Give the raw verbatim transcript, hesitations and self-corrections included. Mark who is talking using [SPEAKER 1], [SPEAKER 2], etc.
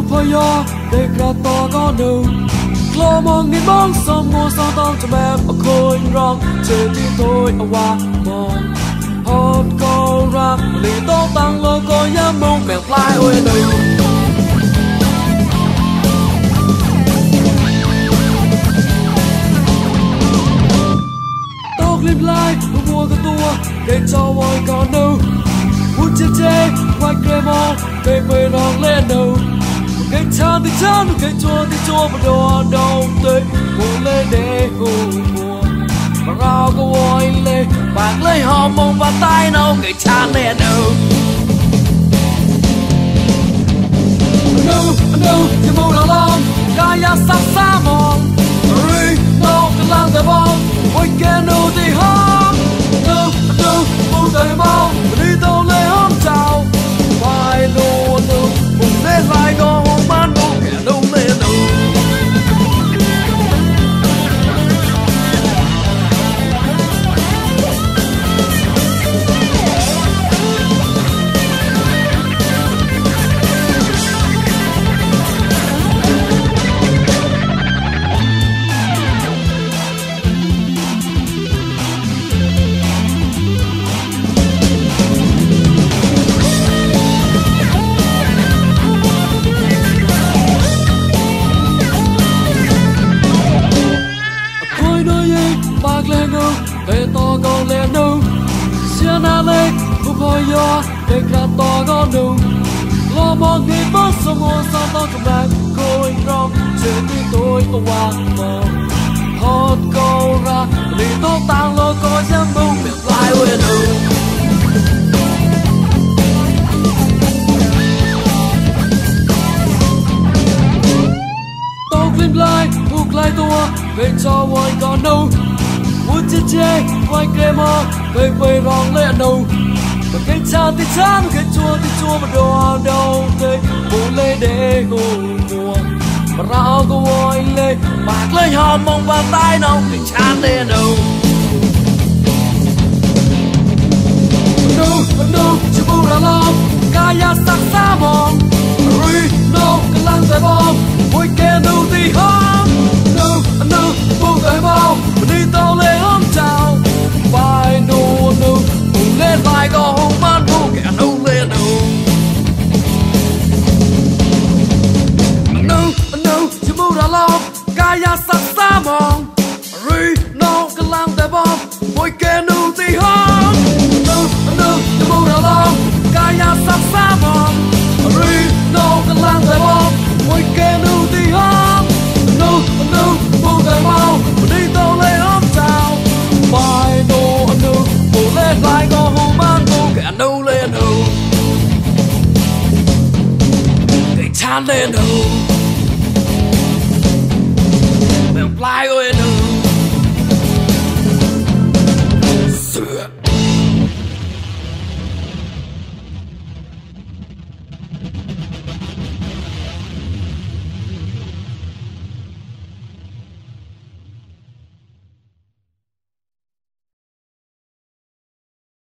[SPEAKER 1] yo để cả to có đủ lo mong nghìn bóng sông mùa sao tao cho bé ở khôi rong chơi đi tôi ở qua mong hot câu ra lì tô tăng lo coi nhá mong mẹ fly ôi đâu tóc lim lai mua cái tua để cho mọi con đâu muốn chơi chơi quay kề mong về về rong lên đâu cái cha thì cha cái chua thì chua mà đồ đâu tới muốn lên để hùng mùa mà rau có voi lên bạc lấy hòm mông và tay nâu cái cha này đâu đâu đâu thì mong là long cái ya sắc xa mong rồi đâu cái lang tay bong ôi kia đâu thì hóm đâu đâu mong tay bong đi đâu lấy hóm chào vai luôn đâu cùng lên lại con ban đâu kẻ đâu lên đâu để to con lên đâu xưa na lên không coi yo để cả to con đâu lo mong ngày mất sông mùa sao tao cầm lại coi rong chơi đi tôi ở qua mong hot câu ra đi tô tăng lo coi xem mong mẹ fly away đâu tóc lim lai buộc lại tua về cho mọi con đâu muốn chơi chơi quay kề mò về về rong lên đâu và cái cha thì cha cái chua thì chua mà đồ đâu tới muốn lên để hùng mùa mà rau có voi lên bạc lấy hòm mông và tay nâu cái cha lên đâu đâu đâu chỉ buồn là lòng cái ya sắc xa mong rồi đâu cái lăng tay bom môi kia đâu thì hóm đâu đâu buông tay bom đi tao lên hóm chào vai nô nô cùng lên vai có hông ban vô kẻ đâu lên đâu đâu đâu chỉ buồn là lòng cái ya sắc xa mong rồi đâu cái lăng tay bom môi kia đâu thì hóm đâu đâu chỉ buồn là lòng cái ya sắc xa mong rồi đâu cái lăng tay bom môi kia đâu thì hóm đâu đâu buông tay mau đi tao lên hóm chào vai nô nô cùng lên vai có hông ban vô kẻ đâu lên đâu cái chan lên đâu mẹ fly away đâu